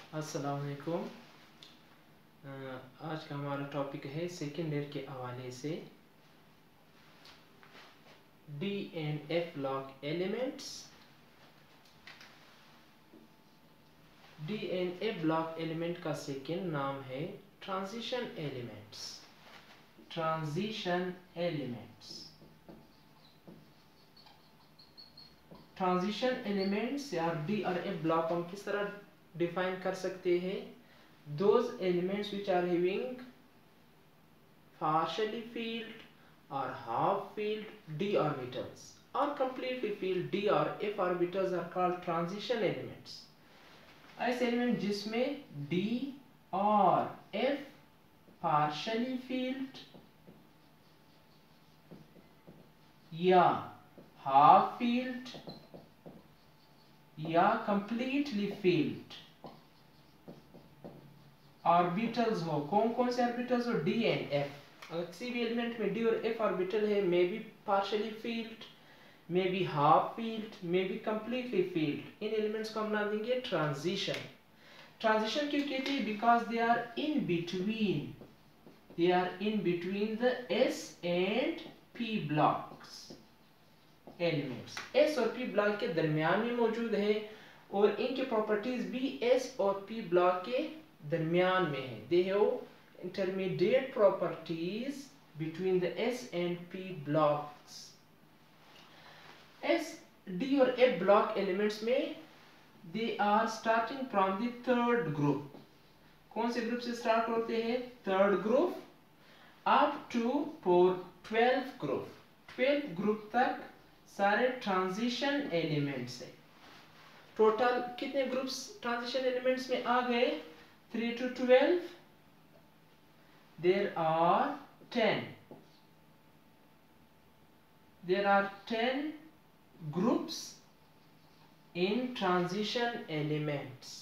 अस्सलाम वालेकुम। आज का हमारा टॉपिक है सेकेंड ईयर के हवाले से D and F block elements. D and F block element का सेकेंड नाम है transition elements. Transition elements transition elements या डी और एफ ब्लॉक हम किस तरह डिफाइन कर सकते हैं? those elements which are having partially filled or half filled d orbitals or completely filled d or f orbitals are called transition elements। ऐसे element जिसमें d और f partially filled या half filled या completely filled orbitals हो। कौन कौन से orbitals हो? D and F. अगर किसी भी एलिमेंट में डी और एफ ऑर्बिटल है, may be partially filled, may be half filled, may be completely filled, इन एलिमेंट्स को हम नाम देंगे ट्रांजिशन। ट्रांजिशन क्यों कहते हैं? Because they are in between the S and P blocks. Elements S और पी ब्लॉक के दरमियान में मौजूद है और इनकी प्रॉपर्टीज भी एस और पी ब्लॉक के दरमियान में है। They have intermediate properties between the S and P blocks। S, D और F block elements में they are starting from the third group। कौन से ग्रुप से स्टार्ट होते हैं? Third group up to 12 group. 12 group तक सारे ट्रांजिशन एलिमेंट्स है। टोटल कितने ग्रुप्स ट्रांजिशन एलिमेंट्स में आ गए? 3 to 12 there are 10 groups in transition elements।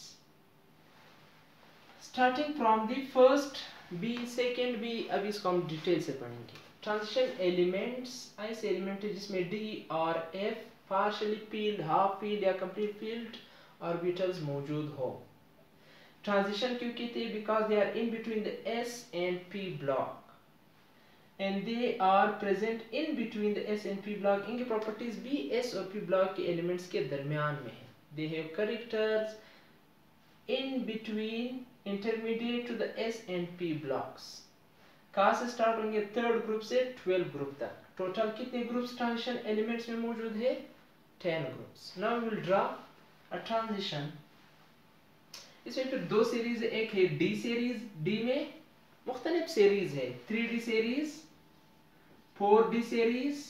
starting from the first B, second B, अभी इसको हम डिटेल से पढ़ेंगे। ट्रांजिशन एलिमेंट्स ऐसे एलिमेंट है जिसमें D और F partially filled, half filled या कंप्लीट फील्ड ऑर्बिटल्स मौजूद हो। ट्रांजिशन क्यों कहते हैं? Because they are in between the S and P block and they are present in between the S and P block. इनकी properties भी S और P block के एलिमेंट्स के दरमियान में है। They have characters in between intermediate to the S and P blocks. कहाँ से स्टार्ट होंगे? थर्ड ग्रुप से 12 ग्रुप तक। टोटल कितने ग्रुप्स ट्रांजिशन एलिमेंट्स में मौजूद है? 10 groups. Now we will draw a transition. इसमें फिर दो सीरीज है, एक है डी सीरीज। डी में मुख्तलिफ सीरीज है, 3D series, 4D series,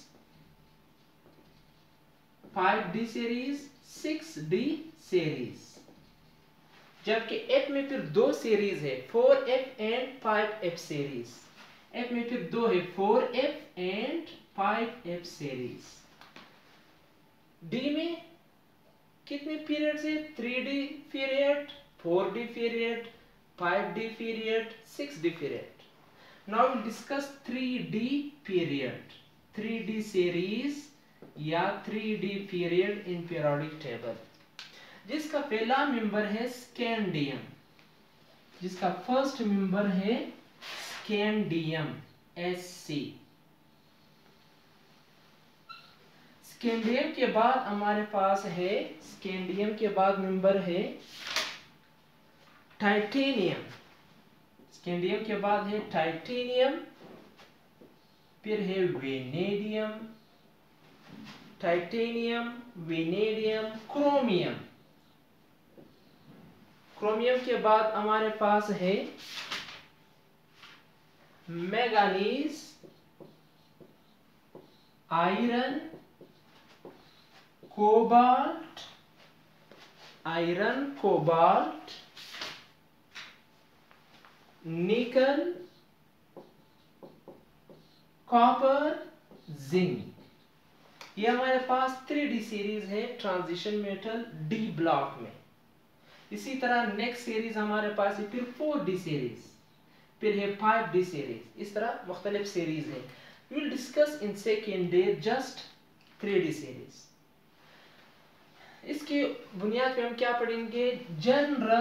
5D series, 6D series. जबकि एफ में फिर दो सीरीज है, 4F and 5F series. F में फिर दो है, 4F and 5F series. D में कितने पीरियड्स है? 3D period, 4D period, 5D period, 6D period। Now we'll discuss 3D period, 3D series या 3D period in periodic table। जिसका पहला मेंबर है स्कैंडियम, जिसका फर्स्ट मेंबर है स्कैंडियम, Sc। स्कैंडियम के बाद हमारे पास है, स्कैंडियम के बाद मेंबर है टाइटेनियम। स्कैंडियम के बाद है टाइटेनियम, फिर है vanadium, titanium, vanadium, chromium. Chromium के बाद हमारे पास है manganese, iron, cobalt, nickel, copper, zinc. ये हमारे पास 3D सीरीज है ट्रांजिशन मेटल डी ब्लॉक में। इसी तरह नेक्स्ट सीरीज हमारे पास है, फिर 4D सीरीज, फिर है 5D सीरीज। इस तरह मुख्तलिफ सीरीज है। We will discuss in second day just 3D series. इसकी बुनियाद पे हम क्या पढ़ेंगे, general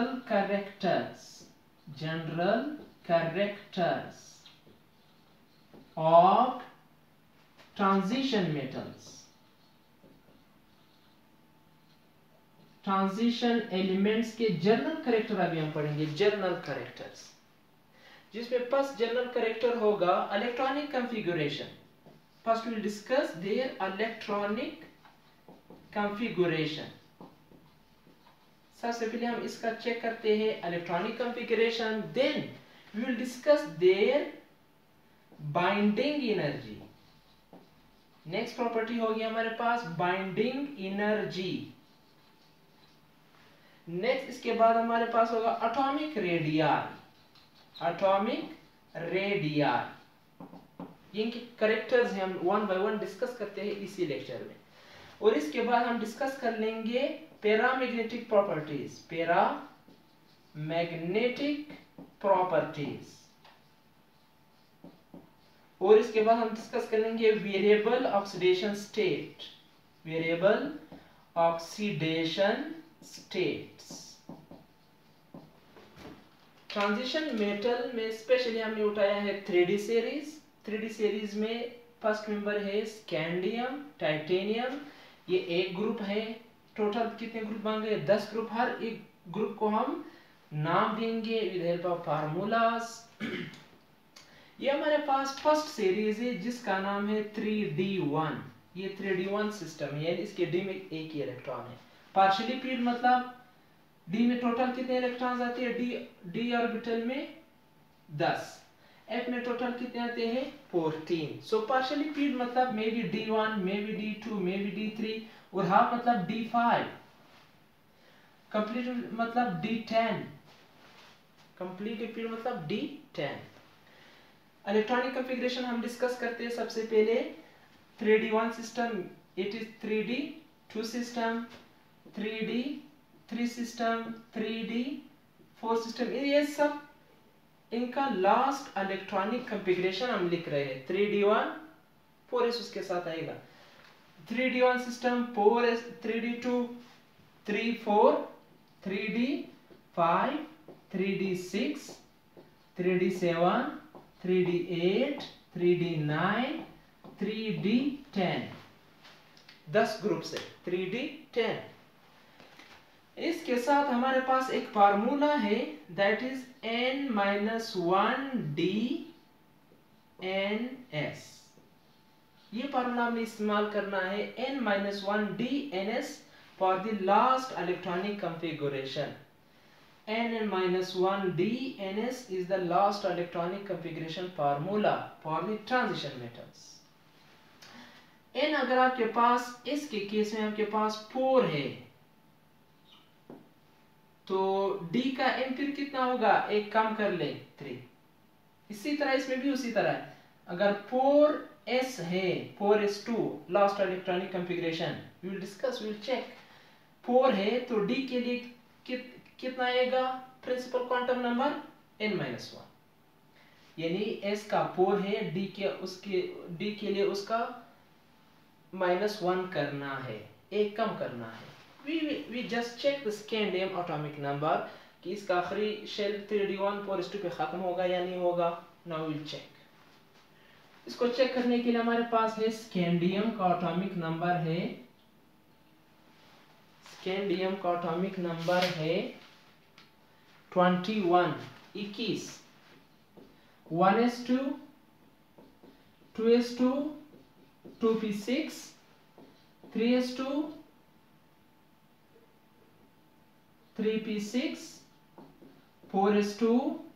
characters of transition metals, transition elements के जनरल कैरेक्टर अभी हम पढ़ेंगे, जनरल कैरेक्टर्स, जिसमें फर्स्ट जनरल कैरेक्टर होगा electronic configuration. First will discuss their electronic configuration. सबसे पहले हम इसका चेक करते हैं electronic configuration, then we will discuss their binding energy. Next property होगी हमारे पास बाइंडिंग एनर्जी। नेक्स्ट इसके बाद हमारे पास होगा एटॉमिक रेडियल, इनके कैरेक्टर्स हम वन बाय वन डिस्कस करते हैं इसी लेक्चर में। और इसके बाद हम डिस्कस कर लेंगे पैरामैग्नेटिक प्रॉपर्टीज, और इसके बाद हम डिस्कस कर लेंगे variable oxidation states. Transition metal में स्पेशली हमने उठाया है 3D सीरीज में फर्स्ट मेंबर है स्कैंडियम, टाइटेनियम, ये एक ग्रुप है। टोटल कितने ग्रुप बन गए, 10 ग्रुप। हर एक ग्रुप को हम नाम देंगे विद हेल्प ऑफ फार्मूलाज। ये हमारे पास फर्स्ट सीरीज है जिसका नाम है 3D1। ये 3D1 सिस्टम है, यानी इसके डी में एक ही इलेक्ट्रॉन है। पार्शियली फील्ड मतलब डी में टोटल कितने इलेक्ट्रॉन्स आते हैं, डी ऑर्बिटल में 10, एफ में टोटल कितने आते हैं 14। सो पार्शियली फील्ड मतलब may be D1, may be D2, may be D3, और हाफ मतलब D5, कंप्लीट मतलब D10, कंप्लीट फील्ड मतलब D10। इलेक्ट्रॉनिक कॉन्फ़िगरेशन हम डिस्कस करते हैं सबसे पहले 3D1 system, it is 3D2 system, 3D3 system, 3D4 system, ये सब इनका लास्ट इलेक्ट्रॉनिक कॉन्फ़िगरेशन हम लिख रहे हैं। 3D1 4s उसके साथ आएगा, 3D1 system 4s, 3D2 3, 4, 3D5, 3D6, 3D7, 3D8, 3D9, 3D10, 10 group से 3D10। इसके साथ हमारे पास एक फार्मूला है दैट इज n-1dns। ये फार्मूला हमें इस्तेमाल करना है n-1dns for the last electronic configuration. n-1dns is the last electronic configuration formula for the transition metals। n अगर आपके पास, इसके केस में आपके पास 4 है तो d का m फिर कितना होगा, एक कम कर ले 3। इसी तरह इसमें भी उसी तरह है, अगर 4s है 4s2 last electronic configuration, we will discuss, we will check. 4 है तो d के लिए कितना आएगा, प्रिंसिपल क्वांटम नंबर n-1, यानी s का 4 है, d के लिए उसका -1 करना है, एक कम करना है। we just check the scandium atomic number कि इसका आखिरी शेल 3D1 4s2 पे खत्म होगा या नहीं होगा। now we'll check। इसको चेक करने के लिए हमारे पास है स्कैंडियम का एटॉमिक नंबर है, स्कैंडियम का एटॉमिक नंबर है 21, 1s2, 2s2, 2p6, 3s2, 3p6, 4s2,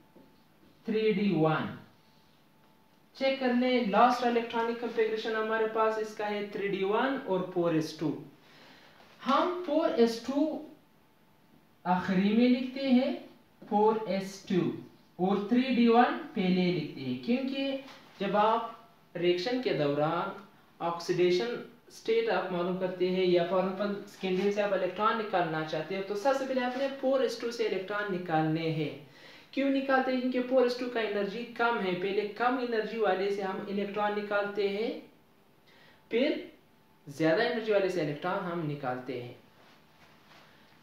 3d1। Check कर ले, लास्ट इलेक्ट्रॉनिक कॉन्फ़िगरेशन हमारे पास इसका है 3d1 और 4s2। हम 4s2 आखिरी में लिखते हैं, 4s2 और 3d1 पहले लिखते हैं, क्योंकि जब आप रिएक्शन के दौरान ऑक्सीडेशन स्टेट आप मालूम करते हैं या फॉर एग्जांपल स्कैंडियम से आप इलेक्ट्रॉन निकालना चाहते हो तो सबसे पहले आपने 4s2 से इलेक्ट्रॉन निकालने हैं। क्यों निकालते हैं, क्योंकि 4s2 का एनर्जी कम है, पहले कम एनर्जी वाले से हम इलेक्ट्रॉन निकालते हैं, फिर ज्यादा एनर्जी वाले से इलेक्ट्रॉन हम निकालते हैं।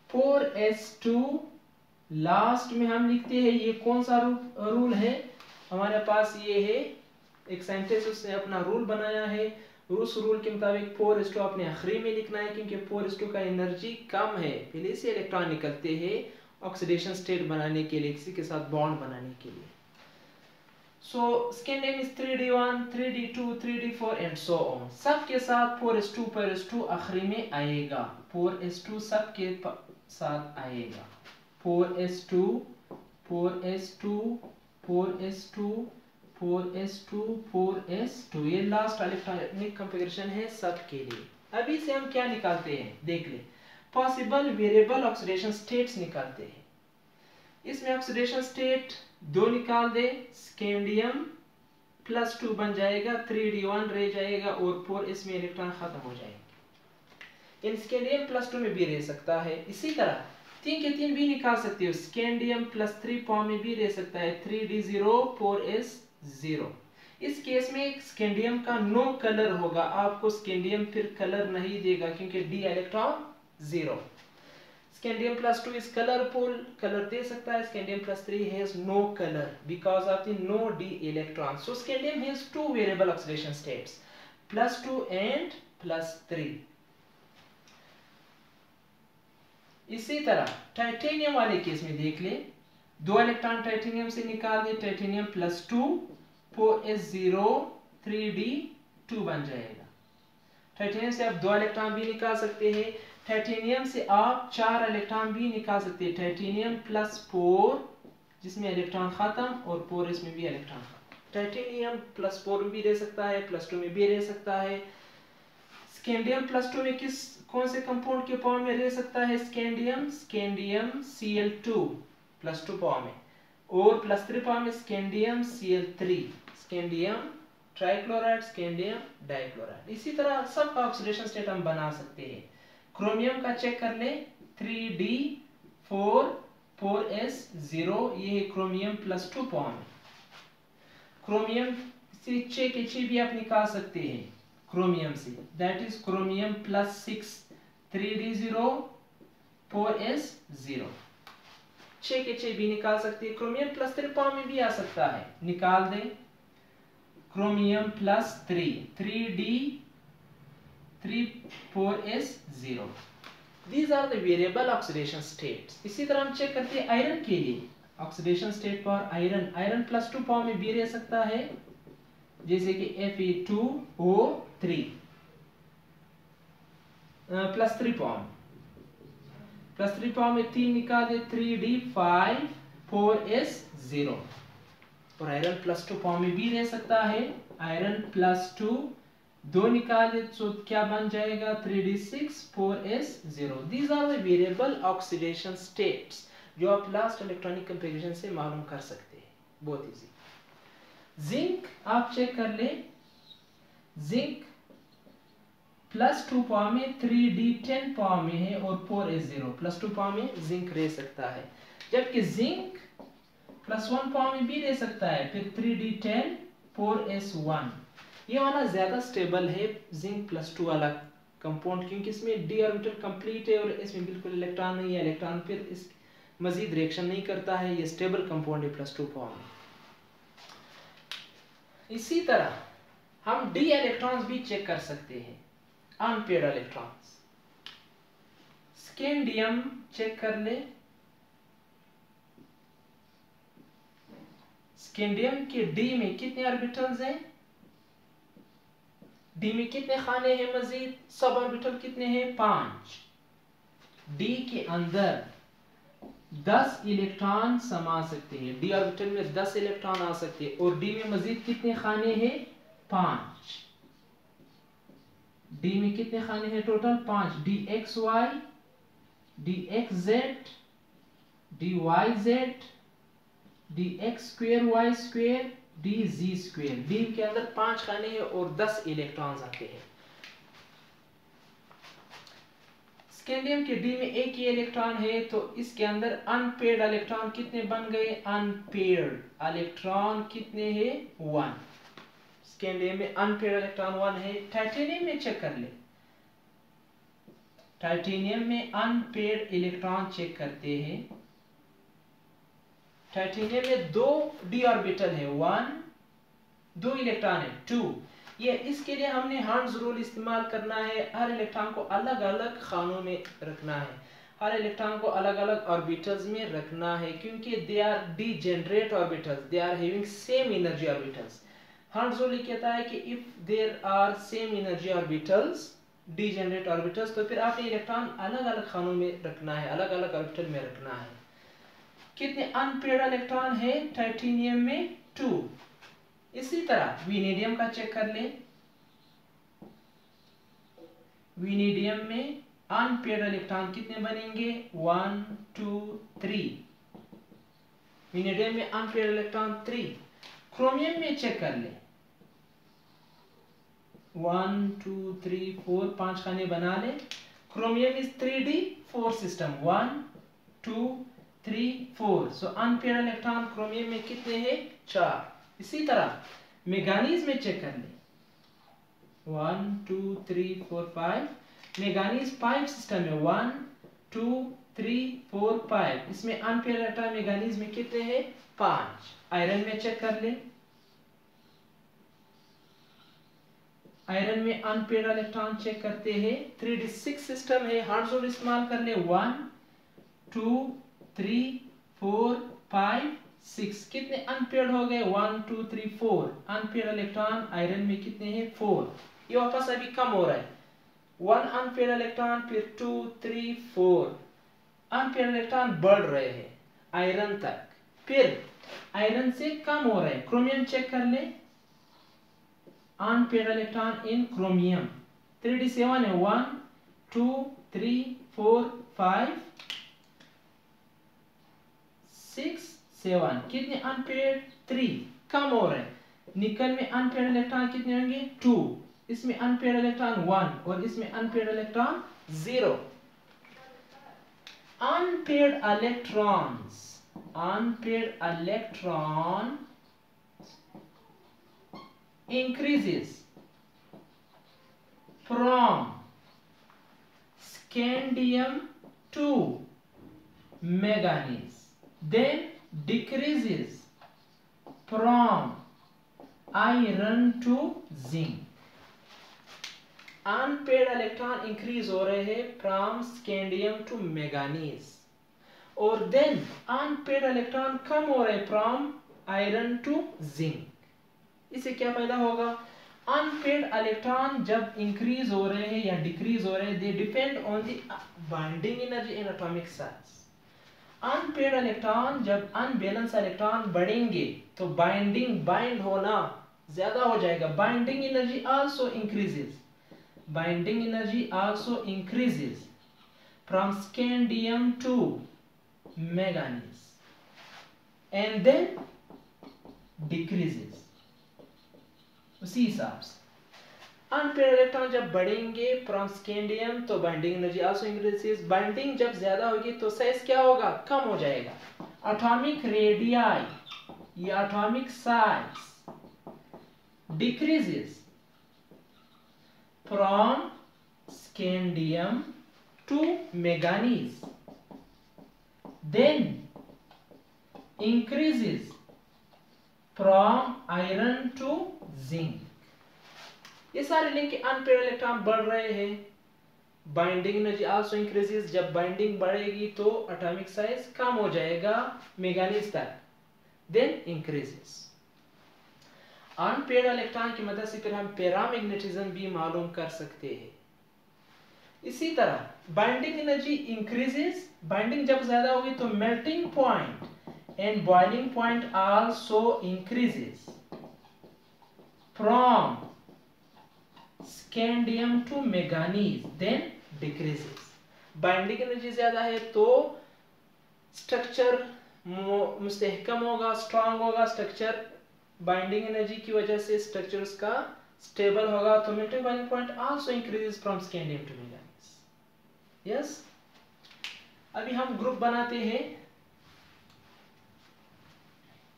4s2 लास्ट में हम लिखते हैं, ये कौन सा रूल है हमारे पास, ये है एक साइंटिस्ट उसने अपना रूल बनाया है, उस रूल के मुताबिक 4s2 आपने आखिरी में लिखना है क्योंकि 4s2 का एनर्जी कम है, पहले से इलेक्ट्रॉन निकलते हैं ऑक्सीडेशन स्टेट बनाने के लिए, किसी के साथ बॉन्ड बनाने के लिए। So scandium is 3d1, 3d2, 3d4 and so on। सबके साथ 4s2 4s2 आखिरी में आएगा, 4s2 सबके साथ आएगा, 4s2 4s2 4s2 4s2 4s2, ये लास्ट इलेक्ट्रॉनिक कॉन्फ़िगरेशन है सबके लिए। अभी से हम क्या निकालते हैं देख ले, पॉसिबल वेरिएबल ऑक्सीडेशन स्टेट्स निकालते हैं। इसमें ऑक्सीडेशन स्टेट 2 निकाल दे, स्कैंडियम +2 बन जाएगा, 3d1 रह जाएगा और 4 इसमें इलेक्ट्रॉन खत्म हो जाएंगे। इन स्कैंडियम +2 में भी रह सकता है, इसी तरह 3 के 3 भी निकाल सकते हो, स्कैंडियम +3 फॉर्म में भी रह सकता है, 3d0 4s0। इस केस में स्कैंडियम का नो कलर होगा, आपको स्कैंडियम फिर कलर नहीं देगा क्योंकि d electron 0। Scandium +2 is colorful, colour दे सकता है, Scandium +3 has no color because of the no d electron। So Scandium has 2 variable oxidation states, +2 and +3। इसी तरह टाइटेनियम वाले केस में देख ले, 2 इलेक्ट्रॉन टाइटेनियम से निकाल दे, टाइटेनियम +2 4s0 3d2 बन जाएगा। टाइटेनियम से आप 2 इलेक्ट्रॉन भी निकाल सकते हैं, टाइटेनियम से आप 4 इलेक्ट्रॉन भी निकाल सकते हैं, टाइटेनियम +4 जिसमें इलेक्ट्रॉन खत्म और 4 इसमें भी इलेक्ट्रॉन खत्म, टाइटेनियम +4 में भी रह सकता है, +2 में भी रह सकता है। स्कैंडियम +2 में कौन से कंपाउंड के फॉर्म में रह सकता है, स्कैंडियम Cl2 +2 फॉर्म में, और +3 फॉर्म में scandium Cl3, scandium trichloride, scandium dichloride. इसी तरह सबका ऑक्सीडेशन स्टेट हम बना सकते हैं। क्रोमियम का चेक कर ले, 3d4 4s0, ये है क्रोमियम +2 फॉर्म है। क्रोमियम से 6 के 6 भी आप निकाल सकते हैं क्रोमियम से, that is chromium +6 3d0 4s0, 6 के 6 भी निकाल सकते हैं। क्रोमियम +3 फॉर्म में भी आ सकता है, निकाल दें, chromium +3 3d3 4s0। These are the variable oxidation states। इसी तरह हम चेक करते हैं आयरन के लिए, oxidation state for iron, iron +2 form में भी रह सकता है, जैसे कि Fe2O3 +3 फॉर्म, +3 फॉर्म में 3 निकाल दे, 3d5 4s0, और आयरन +2 फॉर्म में भी रह सकता है, आयरन +2 2 निकाल दे तो क्या बन जाएगा, 3d6 4s0। These are the variable oxidation states जो आप लास्ट इलेक्ट्रॉनिक कॉन्फ़िगरेशन से मालूम कर सकते हैं, बहुत इजी। जिंक आप चेक कर ले, जिंक +2 फॉर्म में 3d10 फॉर्म में है और 4s0, +2 फॉर्म में जिंक रह सकता है, जबकि जिंक +1 फॉर्म में भी रह सकता है, फिर 3d10 4s1। ये वाला ज्यादा स्टेबल है जिंक +2 वाला कंपाउंड, क्योंकि इसमें d ऑर्बिटल कंप्लीट है और इसमें बिल्कुल इलेक्ट्रॉन नहीं है, इलेक्ट्रॉन फिर इस मजीद रिएक्शन नहीं करता है, ये स्टेबल कंपाउंड है +2 फॉर्म में। इसी तरह हम d इलेक्ट्रॉन्स भी चेक कर सकते हैं, अनपेयर्ड इलेक्ट्रॉन्स। स्कैंडियम चेक कर ले, स्कैंडियम के d में कितने ऑर्बिटल्स हैं, d में कितने खाने हैं मजीद, सब ऑर्बिटल कितने हैं, 5। d के अंदर 10 इलेक्ट्रॉन समा सकते हैं, d ऑर्बिटल में 10 इलेक्ट्रॉन आ सकते हैं, और d में मजीद कितने खाने हैं, 5। d में कितने खाने हैं total, 5, dxy dxz dyz dx² y² dz², d के अंदर 5 खाने हैं और 10 इलेक्ट्रॉन्स आते हैं। स्कैंडियम के d में एक ही इलेक्ट्रॉन है, तो इसके अंदर अनपेयर्ड इलेक्ट्रॉन कितने बन गए, अनपेयर्ड इलेक्ट्रॉन कितने हैं, 1। स्कैंडियम में अनपेयर्ड इलेक्ट्रॉन 1 है। टाइटेनियम में चेक कर ले, टाइटेनियम में अनपेयर्ड इलेक्ट्रॉन चेक करते हैं। टाइटेनियम में 2 d ऑर्बिटल है, 1, 2 इलेक्ट्रॉन है, 2। ये इसके लिए हमने हर्ट्ज रूल इस्तेमाल करना है। हर इलेक्ट्रॉन को अलग अलग खानों में रखना है, हर इलेक्ट्रॉन को अलग अलग ऑर्बिटल्स में रखना है, क्योंकि they are degenerate orbitals, they are having same energy orbitals. Hertz rule कहता है कि if there are same energy orbitals, degenerate orbitals, तो फिर आपने इलेक्ट्रॉन अलग अलग खानों में रखना है, अलग अलग ऑर्बिटल में रखना है। कितने अनपेयर्ड इलेक्ट्रॉन है टाइटेनियम में? 2। इसी तरह विनेडियम का चेक कर ले। विनेडियम में अनपेयर्ड इलेक्ट्रॉन कितने बनेंगे? 1 2 3। विनेडियम में अनपेयर्ड इलेक्ट्रॉन 3। क्रोमियम में चेक कर ले। 1 2 3 4, 5 खाने बना ले। Chromium is 3d4 system, 1 2 3 4। So unpaired electron chromium में कितने हैं? 4। इसी तरह मैंगनीज में चेक कर ले। 1 2 3 4 5। मैंगनीज 5 सिस्टम है, 1 2 3 4 5। इसमें अनपेयर्ड इलेक्ट्रॉन मैंगनीज में कितने हैं? 5। आयरन में चेक कर ले। आयरन में अनपेयर्ड इलेक्ट्रॉन चेक करते हैं, 3d6 सिस्टम है, हर्ट्ज रूल इस्तेमाल कर ले। 1 2 3 4 5 6। कितने अनपेयर्ड हो गए? 1 2 3 4। अनपेयर्ड इलेक्ट्रॉन आयरन में कितने हैं? 4। ये वापस अभी कम हो रहा है, 1 अनपेयर्ड इलेक्ट्रॉन, फिर 2 3 4। अनपेयर्ड इलेक्ट्रॉन बढ़ रहे हैं आयरन तक, फिर आयरन से कम हो रहे हैं। क्रोमियम चेक कर ले। Unpaired electron in chromium 3d7 है, 1 2 3 4 5 6 7। कितने अनपेयर्ड? 3। कम हो रहे हैं। निकल में अनपेयर्ड इलेक्ट्रॉन कितने होंगे? 2। इसमें अनपेयर्ड इलेक्ट्रॉन 1 और इसमें unpaired electron 0। Unpaired electrons, unpaired electron increases from scandium to manganese, then decreases from iron to zinc। Unpaired electron increase हो रहे हैं फ्रॉम स्कैंडियम टू मैंगनीज, और देन अनपेयर्ड इलेक्ट्रॉन कम हो रहे हैं फ्रॉम आयरन टू जिंक। इससे क्या फायदा होगा? अनपेयर्ड इलेक्ट्रॉन जब इंक्रीज हो रहे हैं या डिक्रीज हो रहे हैं, they depend on the binding energy and atomic size. Unpaired electron जब अनबैलेंस इलेक्ट्रॉन बढ़ेंगे तो बाइंड होना ज्यादा हो जाएगा। Binding energy also increases, binding energy also increases from scandium to manganese and then decreases. उसी हिसाब से अनपेयर्ड इलेक्ट्रॉन जब बढ़ेंगे फ्रॉम स्कैंडियम तो binding energy also increases. Binding जब ज्यादा होगी तो साइज क्या होगा? कम हो जाएगा। एटॉमिक रेडियाई या atomic size decreases from scandium to manganese, then increases from iron to zinc। ये सारे लिंक अनपेयर्ड इलेक्ट्रॉन बढ़ रहे हैं। बाइंडिंग एनर्जी आल्सो इंक्रीजेस, जब बाइंडिंग बढ़ेगी तो एटॉमिक साइज कम हो जाएगा मैंगनीज तक, देन इंक्रीजेस। अनपेयर्ड इलेक्ट्रॉन की मदद से फिर हम पैरामैग्नेटिज्म भी मालूम कर सकते हैं। इसी तरह बाइंडिंग एनर्जी इंक्रीजेस, बाइंडिंग जब ज्यादा होगी तो melting point and boiling point also increases from scandium to manganese, then decreases। Binding energy ज्यादा है तो स्ट्रक्चर मुस्तहकम होगा, स्ट्रांग होगा स्ट्रक्चर। बाइंडिंग एनर्जी की वजह से स्ट्रक्चर उसका स्टेबल होगा, तो melting boiling point also increases from scandium to manganese. Yes, अभी हम ग्रुप बनाते हैं।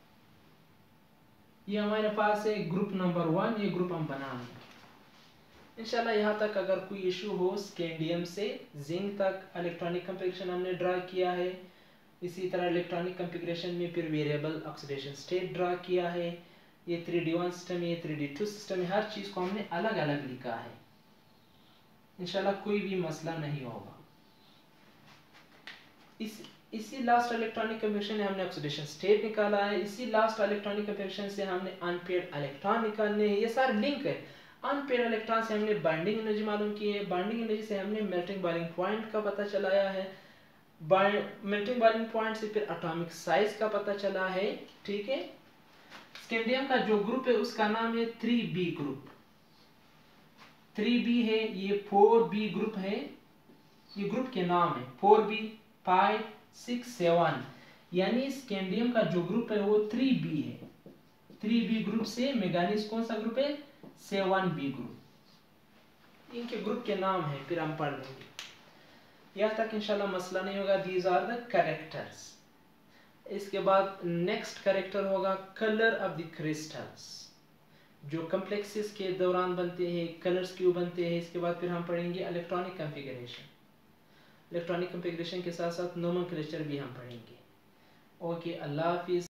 ये हमारे पास है ग्रुप नंबर 1, ये ग्रुप हम बना रहे हैं। इंशाल्लाह यहाँ तक अगर कोई इशू हो, स्कैंडियम से जिंक तक इलेक्ट्रॉनिक कॉन्फ़िगरेशन हमने ड्रा किया है। इसी तरह इलेक्ट्रॉनिक कॉन्फ़िगरेशन में फिर वेरिएबल ऑक्सीडेशन स्टेट ड्रा किया है। ये 3D1 सिस्टम है, ये 3D2 सिस्टम है, हर चीज़ को हमने अलग अलग लिखा है। इंशाल्लाह कोई भी मसला नहीं होगा। इसी लास्ट इलेक्ट्रॉनिक कॉन्फ़िगरेशन में हमने ऑक्सीडेशन स्टेट निकाला है। इसी लास्ट इलेक्ट्रॉनिक कॉन्फ़िगरेशन से हमने अनपेयर्ड इलेक्ट्रॉन निकालने हैं। ये सारे लिंक है। अनपेयर्ड इलेक्ट्रॉन से हमने बाइंडिंग एनर्जी मालूम की है। बाइंडिंग एनर्जी से हमने मेल्टिंग बॉइलिंग पॉइंट का पता चलाया है। मेल्टिंग बॉइलिंग पॉइंट से फिर एटॉमिक साइज का पता चला है। ठीक है। स्कैंडियम का जो ग्रुप है उसका नाम है 3B ग्रुप। 3B है, ये 4B ग्रुप है। ये ग्रुप के नाम है 4B 5 6 7, यानी स्कैंडियम का जो ग्रुप है वो 3B है। 3B ग्रुप से मैंगनीज कौन सा ग्रुप है? 7B group. इनके ग्रुप के नाम है, फिर हम पढ़ लेंगे। यहाँ तक इंशाल्लाह मसला नहीं होगा। These are the characters. इसके बाद नेक्स्ट कैरेक्टर होगा कलर ऑफ द क्रिस्टल्स, जो कॉम्प्लेक्सेस के दौरान बनते हैं, कलर्स क्यों बनते हैं। इसके बाद फिर हम पढ़ेंगे इलेक्ट्रॉनिक कॉन्फ़िगरेशन। इलेक्ट्रॉनिक कॉन्फ़िगरेशन के साथ साथ नोमेनक्लेचर भी हम पढ़ेंगे। ओके, अल्लाह हाफिज़।